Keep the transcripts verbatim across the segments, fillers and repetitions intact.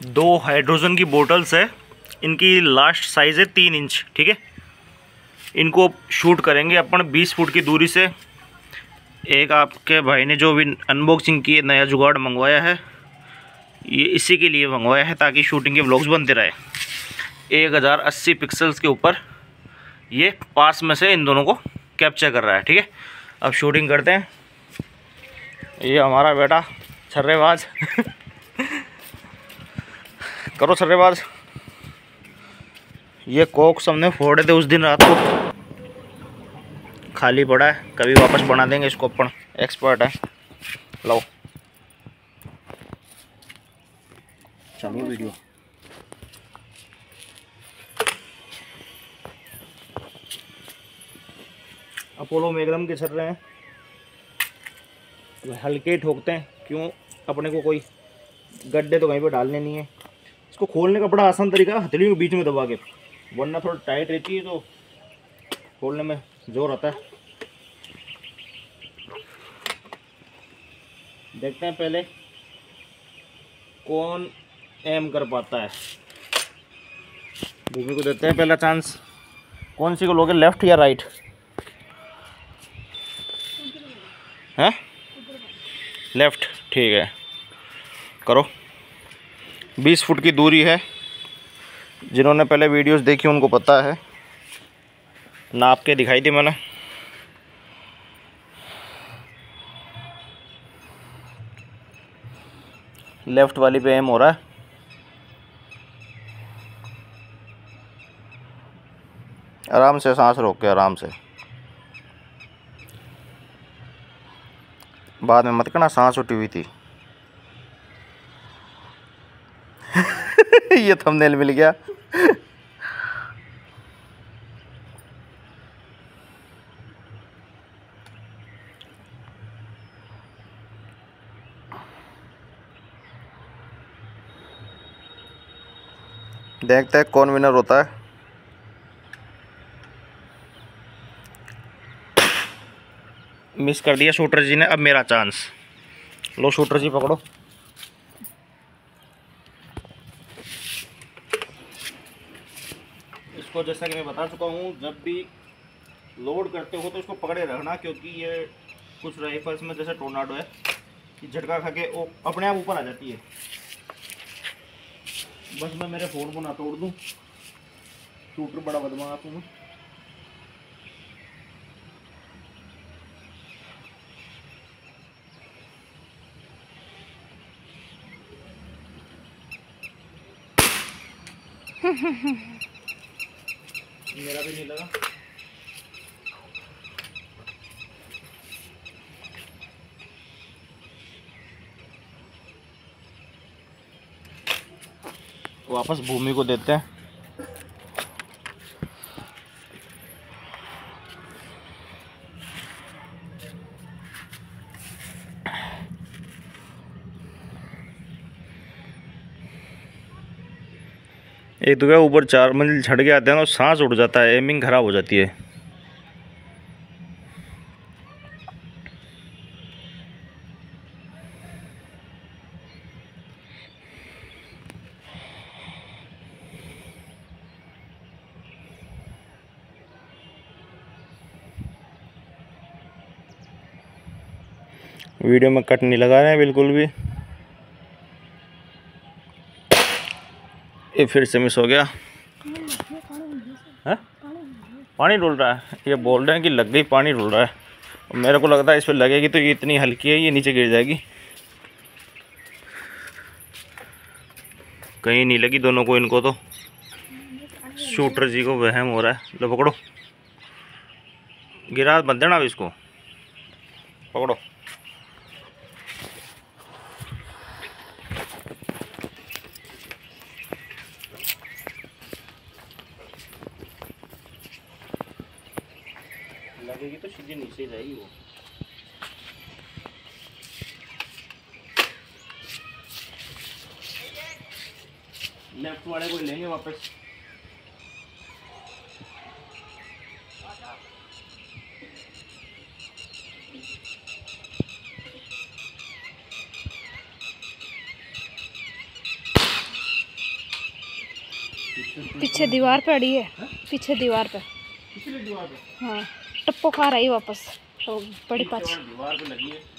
दो हाइड्रोजन की बोतल्स है, इनकी लास्ट साइज़ है तीन इंच। ठीक है, इनको शूट करेंगे अपन बीस फुट की दूरी से। एक आपके भाई ने जो भी अनबॉक्सिंग की नया जुगाड़ मंगवाया है, ये इसी के लिए मंगवाया है ताकि शूटिंग के व्लॉग्स बनते रहे। एक हज़ार अस्सी पिक्सल्स के ऊपर ये पास में से इन दोनों को कैप्चर कर रहा है। ठीक है, अब शूटिंग करते हैं। ये हमारा बेटा छर्रेबाज करो छर्रेबाज। ये कोक्स हमने फोड़े थे उस दिन रात को, खाली पड़ा है, कभी वापस बना देंगे इसको, अपन एक्सपर्ट है। लो चलो वीडियो। अपोलो मैग्नम के छर्रे हैं, हल्के ठोकते हैं, क्यों अपने को कोई गड्ढे तो कहीं पे डालने नहीं है। इसको खोलने का बड़ा आसान तरीका है, हथेली के बीच में दबा के, वरना थोड़ा टाइट रहती है तो खोलने में जोर आता है। देखते हैं पहले कौन एम कर पाता है। भूमि को देते हैं पहला चांस। कौन सी को लोगे, लेफ्ट या राइट? हैं लेफ्ट, ठीक है करो। बीस फुट की दूरी है, जिन्होंने पहले वीडियोस देखी उनको पता है, नाप के दिखाई थी मैंने। लेफ्ट वाली पे एम हो रहा है। आराम से सांस रोक के, आराम से, बाद में मत करना सांस उठी हुई थी ये थंबनेल मिल गया। देखते हैं कौन विनर होता है। मिस कर दिया शूटर जी ने, अब मेरा चांस। लो शूटर जी पकड़ो। इसको जैसा कि मैं बता चुका हूँ, जब भी लोड करते हो तो इसको पकड़े रखना, क्योंकि ये कुछ राइफल्स में जैसे टोर्नाडो है, कि झटका खा के वो अपने आप ऊपर आ जाती है। बस मैं मेरे फ़ोन को ना तोड़ दूँ, शूटर बड़ा बदमाश हूँ। मेरा भी नहीं लगा। वापस भूमि को देते हैं। एक तो क्या ऊपर चार मंजिल छड़ के आते हैं ना, सांस उड़ जाता है, एमिंग खराब हो जाती है। वीडियो में कट नहीं लगा रहे हैं बिल्कुल भी। ये फिर से मिस हो गया। है? पानी डुल रहा है, ये बोल रहे हैं कि लग गई, पानी डुल रहा है। मेरे को लगता है इस पर लगेगी तो ये इतनी हल्की है, ये नीचे गिर जाएगी। कहीं नहीं लगी दोनों को, इनको तो शूटर जी को वहम हो रहा है। लो पकड़ो, गिरा मत देना अब इसको, पकड़ो। लगेगी तो सीधे नीचे जाएगी वो। लेफ्ट वाले को लेंगे वापस। पीछे दीवार पे अड़ी है, पीछे दीवार पे। दीवार पे हाँ, टप्पो खा रही वापस तो बड़ी पाछ दीवार पे लगी है।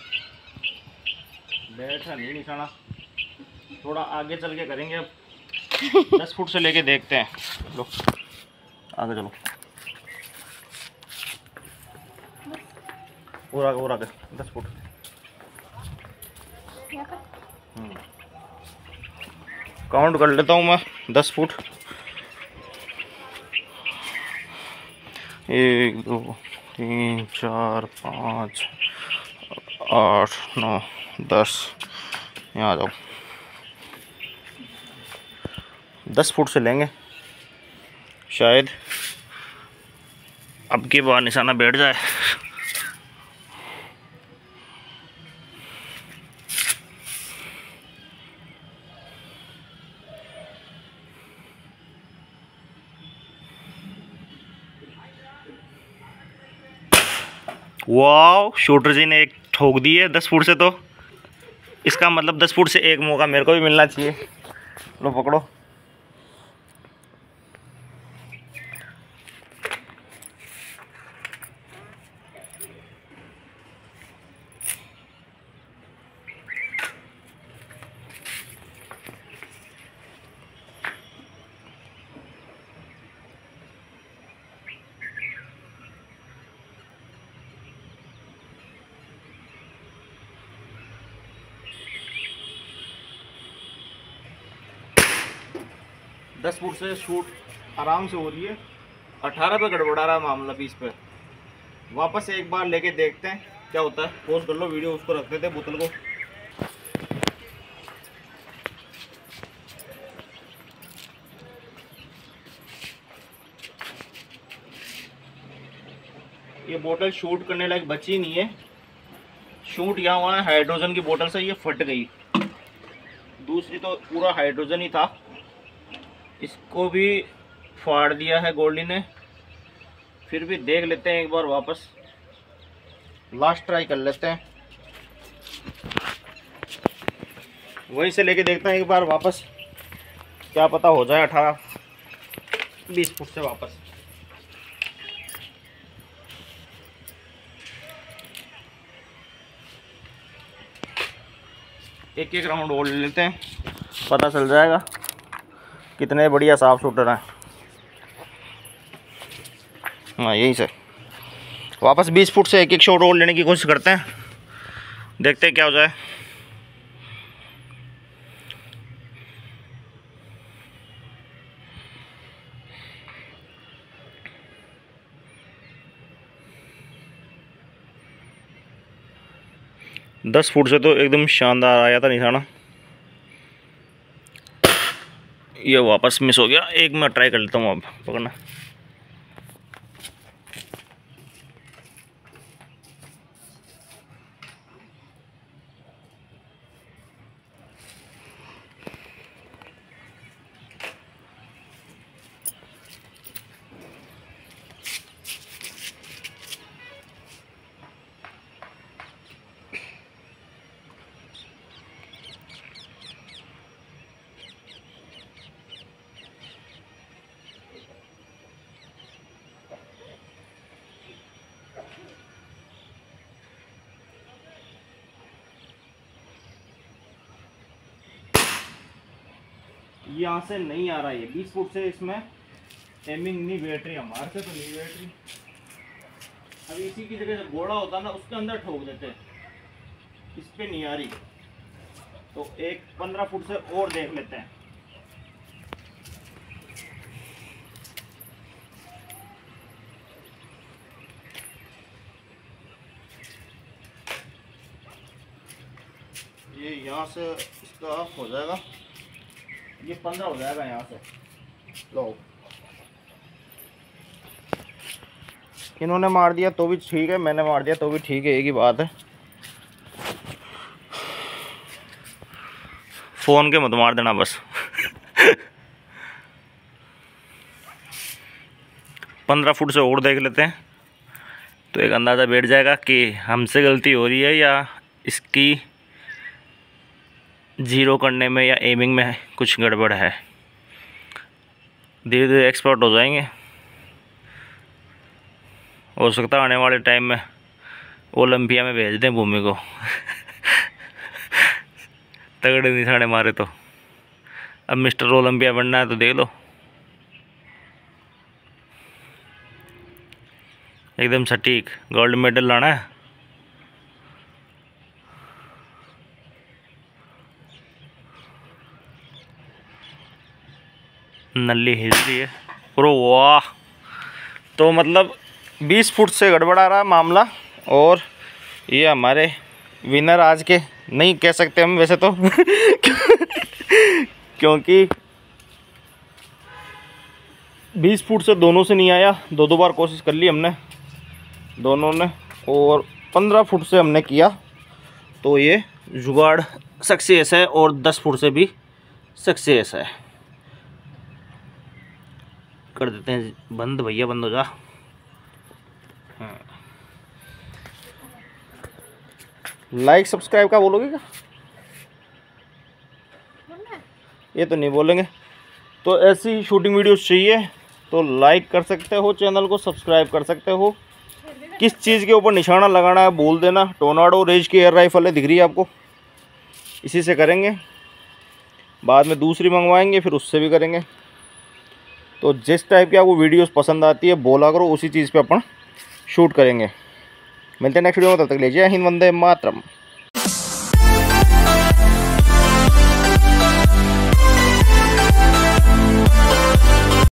बैठा नहीं निशाना, थोड़ा आगे चल के करेंगे अब। दस फुट से लेके देखते हैं। लो आगे चलो, और आगे और आगे दस फुट। काउंट कर लेता हूँ मैं दस फुट। एक दो तीन चार पाँच आठ नौ दस। यहाँ आ जाओ, दस फुट से लेंगे शायद अब की बार निशाना बैठ जाए। वाह, शूटर जी ने एक ठोक दी है दस फुट से। तो इसका मतलब दस फुट से एक मौका मेरे को भी मिलना चाहिए। लो पकड़ो। दस फुट से शूट आराम से हो रही है। अठारह पे गड़बड़ा रहा मामला, बीस पे। वापस एक बार लेके देखते हैं क्या होता है। पोज कर लो वीडियो, उसको रख देते बोतल को। ये बोतल शूट करने लायक बची नहीं है। शूट यहाँ हुआ है हाइड्रोजन की बोतल से, ये फट गई। दूसरी तो पूरा हाइड्रोजन ही था, इसको भी फाड़ दिया है गोल्डी ने। फिर भी देख लेते हैं एक बार वापस, लास्ट ट्राई कर लेते हैं। वहीं से लेके देखते हैं एक बार वापस, क्या पता हो जाए अठारह बीस फुट से वापस। एक एक राउंड और ले लेते हैं, पता चल जाएगा कितने बढ़िया साफ शूटर हैं। हाँ यहीं से वापस बीस फुट से एक एक शॉट और लेने की कोशिश करते हैं, देखते हैं क्या हो जाए। दस फुट से तो एकदम शानदार आया था निशाना। ये वापस मिस हो गया। एक मैं ट्राई कर लेता हूँ अब पकड़ना। यहाँ से नहीं आ रहा है, बीस फुट से इसमें एमिंग नहीं बैठ रही, हमारे से तो नहीं बैठ रही। अब इसी की जगह जो घोड़ा होता ना उसके अंदर ठोक देते, इस पे नहीं आ रही। तो एक पंद्रह फुट से और देख लेते हैं। ये यहाँ से इसका हो जाएगा, ये पंद्रह हो जाएगा यहाँ से। लो इन्होंने मार दिया तो भी ठीक है, मैंने मार दिया तो भी ठीक है, एक ही बात है। फोन के मत मार देना बस। पंद्रह फुट से और देख लेते हैं तो एक अंदाज़ा बैठ जाएगा कि हमसे गलती हो रही है या इसकी जीरो करने में या एमिंग में कुछ गड़बड़ है। धीरे धीरे एक्सपर्ट हो जाएंगे। हो सकता है आने वाले टाइम में ओलंपिया में भेज दें भूमि को। तगड़े निशाने मारे तो। अब मिस्टर ओलंपिया बनना है तो देख लो, एकदम सटीक गोल्ड मेडल लाना है। नल्ली हिल रही है। प्रो वाह, तो मतलब बीस फुट से गड़बड़ा रहा मामला। और ये हमारे विनर आज के नहीं कह सकते हम वैसे तो क्योंकि बीस फुट से दोनों से नहीं आया, दो दो बार कोशिश कर ली हमने दोनों ने, और पंद्रह फुट से हमने किया तो ये जुगाड़ सक्सेस है, और दस फुट से भी सक्सेस है। कर देते हैं बंद, भैया बंद हो जा। हाँ। लाइक सब्सक्राइब का बोलोगे क्या? ये तो नहीं बोलेंगे। तो ऐसी शूटिंग वीडियोस चाहिए तो लाइक कर सकते हो, चैनल को सब्सक्राइब कर सकते हो। किस चीज़ के ऊपर निशाना लगाना है बोल देना। टोर्नाडो रेंज की एयर राइफल है, दिख रही है आपको, इसी से करेंगे। बाद में दूसरी मंगवाएंगे, फिर उससे भी करेंगे। तो जिस टाइप की आपको वीडियोस पसंद आती है बोला करो, उसी चीज़ पे अपन शूट करेंगे। मिलते हैं नेक्स्ट वीडियो में, तब तक लीजिए हिंद, वंदे मातरम।